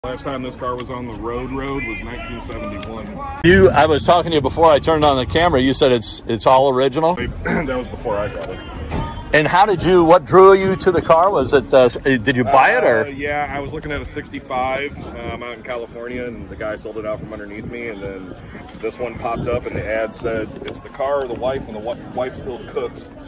Last time this car was on the road was 1971. I was talking to you before I turned on the camera. You said it's all original? That was before I got it. And what drew you to the car? Was it, did you buy it or? Yeah, I was looking at a 65 out in California, and the guy sold it out from underneath me, and then this one popped up and the ad said, it's the car of the wife, and the wife still cooks.